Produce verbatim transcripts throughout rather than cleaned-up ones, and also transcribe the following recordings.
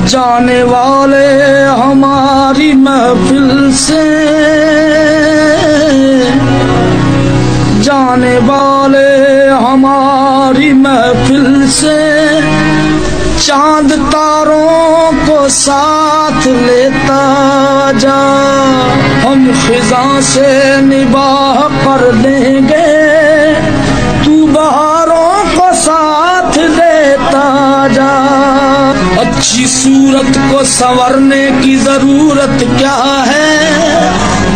जाने वाले हमारी महफिल से, जाने वाले हमारी महफिल से, चांद तारों को साथ लेता जा। हम फिजा से निबाह कर देंगे, तू बहारों को साथ लेता जा। अच्छी सूरत को संवरने की जरूरत क्या है,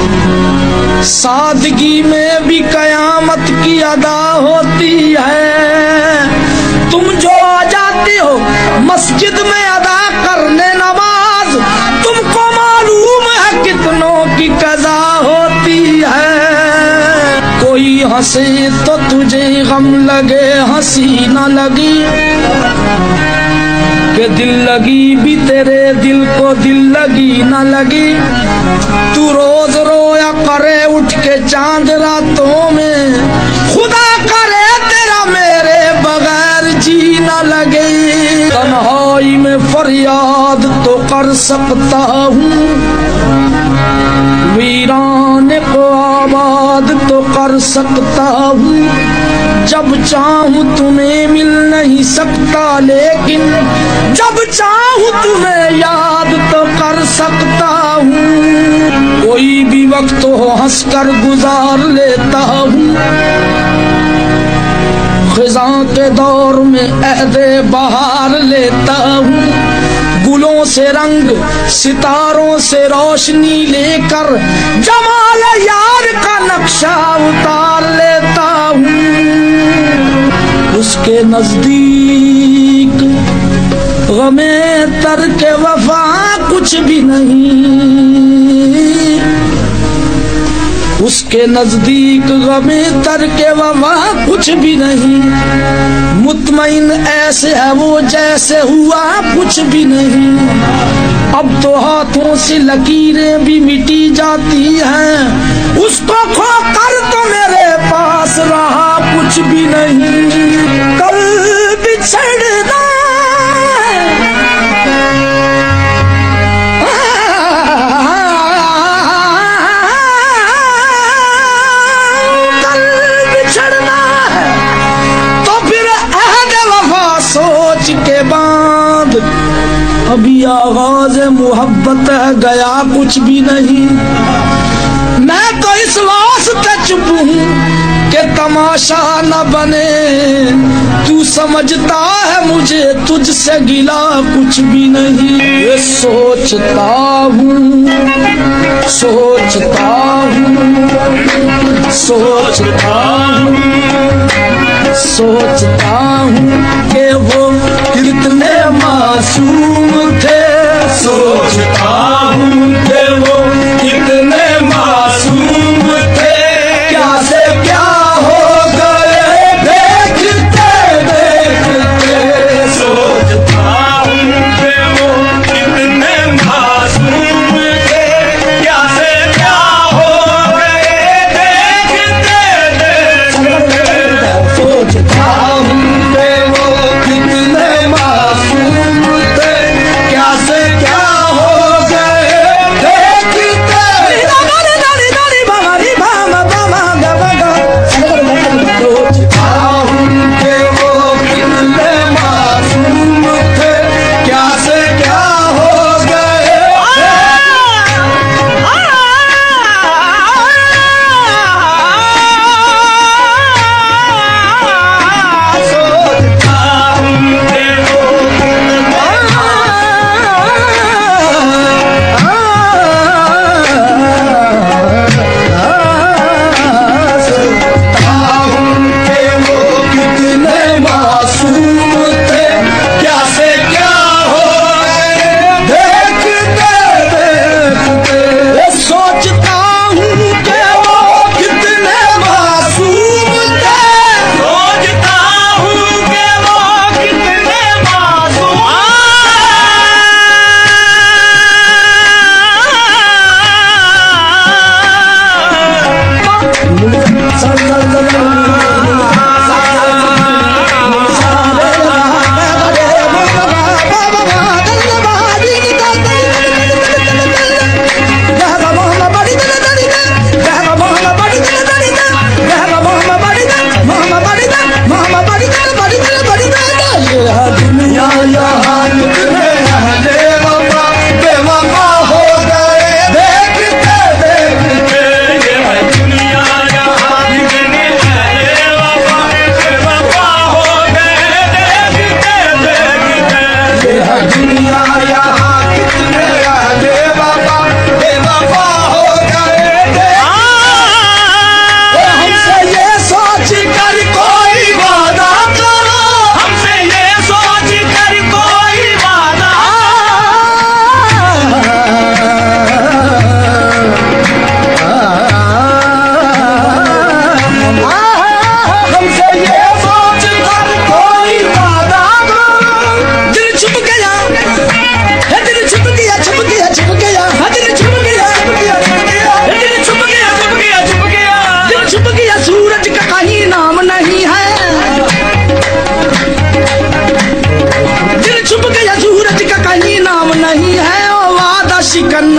सादगी में भी कयामत की अदा होती है। तुम जो आ जाती हो मस्जिद में अदा करने नमाज, तुमको मालूम है कितनों की कज़ा होती है। कोई हंसे तो तुझे गम लगे, हंसी न लगी कि दिल लगी भी तेरे दिल को दिल लगी न लगी। तू रोज रोया करे उठ के चांद रातों में, खुदा करे तेरा मेरे बगैर जी न लगे। तन्हाई में फरियाद तो कर सकता हूँ, वीराने को आबाद तो कर सकता हूँ। जब चाहूँ तुम्हें मिल नहीं सकता, लेकिन जब चाहूँ तुम्हें याद तो कर सकता हूँ। कोई भी वक्त हो हंसकर गुजार लेता हूँ, खिज़ां के दौर में अहदे बहार लेता हूँ। गुलों से रंग सितारों से रोशनी लेकर जमाल यार का नक्शा उतार लेता हूँ। उसके नजदीक गमे तर्के वफा कुछ भी नहीं, उसके नजदीक गमे तर्के वफा कुछ भी नहीं। मुतमईन ऐसे है वो जैसे हुआ कुछ भी नहीं। अब तो हाथों से लकीरें भी मिटी जाती हैं, उसको खो कर तो मेरे पास रहा कुछ भी नहीं। कल बिछड़ना कल बिछड़ना है तो फिर अहद वफा सोच के बाद। अभी आगाज मोहब्बत है गया कुछ भी नहीं। मैं तो इस वास्ते चुप हूँ कि तमाशा न बने। तू समझता है मुझे तुझसे गिला कुछ भी नहीं। ये सोचता हूँ सोचता हूँ सोचता हूँ सोचता हूँ कि वो कितने मासूम थे। सोचता हूँ कि वो कितने मासूम थे। क्या से क्या हो गए देखते देखते। सोचता हूँ कि वो कितने मासूम थे। क्या से क्या हो गए देखते देखते। सोचता हूँ कि वो कितने मासूम थे। क्या से क्या हो गए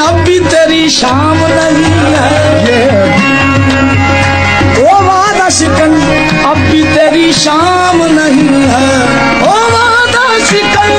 अब भी तेरी शाम नहीं है। ओ वादा शिकन अब भी तेरी शाम नहीं है। ओ वादा शिकन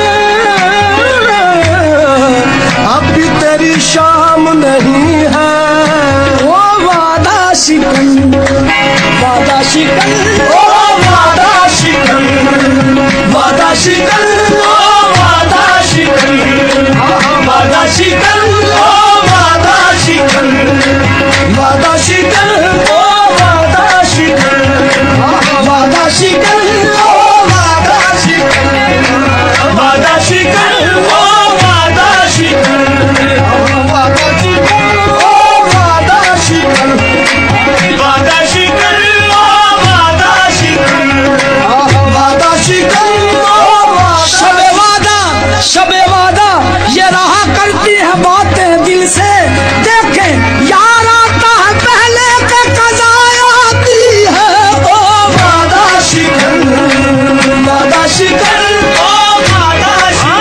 अब भी तेरी शाम नहीं है। ओ वादा शिकन वादा शिकन ओ वादा शिकन वादा शिकन ओ वादा शिकन वादा शिकन ओ वादा शिकन वादा शिकन ओ वादा शिकन वादा शिकन ओ वादा शिकन वादा शिकन ओ वादा शिकन वादा शिकन ओ वादा शिकन वादा शिकन ओ वादा शिकन वादा शिकन ओ शबे वादा शबे वादा ये रहा करती है बातें दिल से। देखें यार आता है पहले के कज़ाय आती है। ओ वादा शिकन वादा शिकन ओ वादा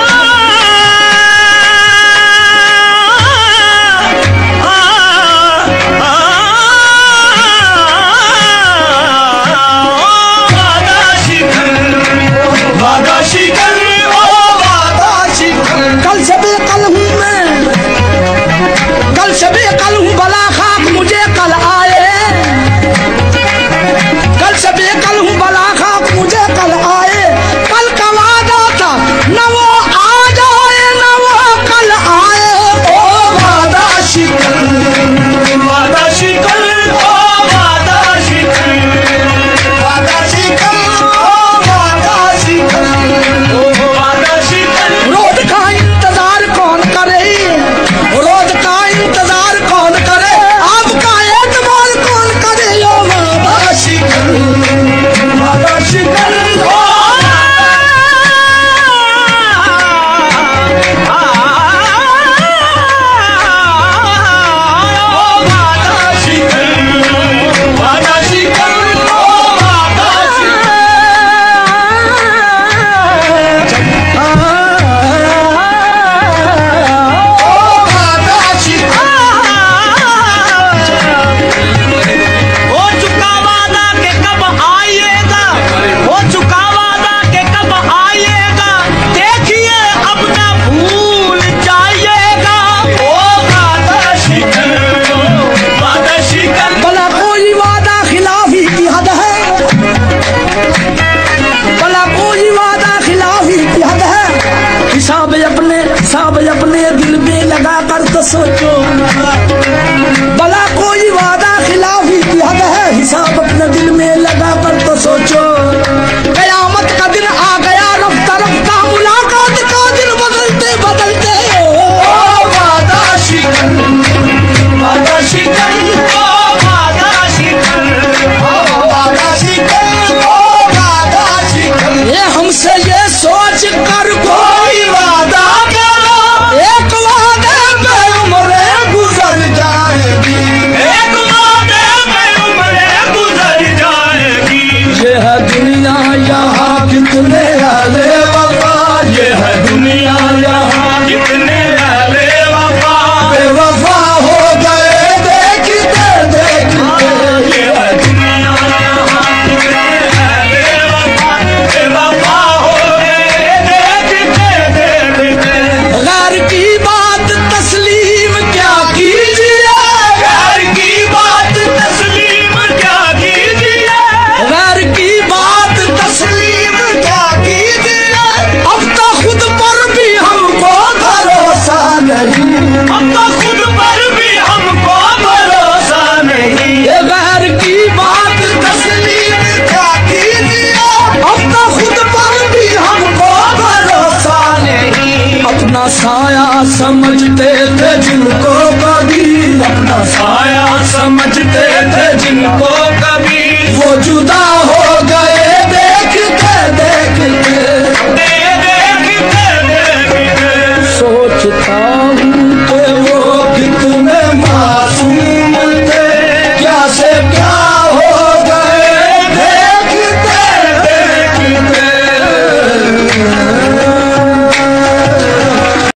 शिकन वादा शिकन ओ वादा शिकन। कल से बेकल हूँ मैं कल से बेकल हूँ भला खाक मुझे कल आए। कल से बेकल हूँ भला खाक मुझे कल आए। कल का वादा था न वो आ जाए न वो कल आए। ओ वादा शिकन वादा शिकन ओ वादा शिकन वादा शिकन ओ वादा शिकन ओ वादा शिकन। रोज का इंतजार कौन करे रोज का इंतजार कौन करे आपका एतबार कौन करे। यो वादा शिकन वादा शिकन ओ वादा शिकन वादा शिकन ओ वादा हो चुका वादा के कब आइएगा। हो चुका वादा के कब आइएगा। देखिए अब ना भूल जाइएगा। ओ वादा शिकन वादा शिकन। भला कोई वादा खिलाफी की हद है भला कोई वादा खिलाफी की हद है। हिसाब अपने हिसाब अपने दिल में लगा कर तो सोचो। भला कोई वादा खिलाफी की हद है। हिसाब अपने दिल में लगा कर तो सोचो। कयामत का दिन आ गया रफ्ता रफ्ता मुलाकात का दिन बदलते बदलते। ओ वादा शिकन वादा शिकन ओ वादा शिकन वादा शिकन ओ वादा शिकन। ये हमसे ये सोच कर कोई वादा करो एक वादे पे उम्रें गुजर जाएगी। एक वादे में उम्रें गुजर जाएगी। ये है दुनिया यहाँ कितने आले वफा ये है दुनिया यहाँ कितने आले वफा बेवफा हो गए देखते देखते। ये है दुनिया यहाँ कितने आले वफा बेवफा हो गए देखते देखते। गैर की बात तस्लीम क्या कीजिए प्यार की बात तस्लीम क्या कीजिए। गैर की बात तस्लीम क्या कीजिए। अब तो खुद पर भी हमको भरोसा नहीं अब तो खुद पर भी हमको भरोसा नहीं। ये गैर की बात तस्लीम क्या कीजिए। अब तो खुद पर भी हमको भरोसा नहीं। अपना साया समझते थे जिनको कभी अपना साया समझते थे जिनको कभी वो जुदा